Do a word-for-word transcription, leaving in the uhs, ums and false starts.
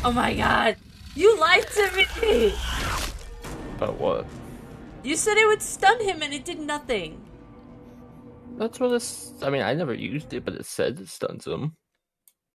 Oh my god. You lied to me! About what? You said it would stun him and it did nothing. That's what it's. I mean, I never used it, but it said it stuns him.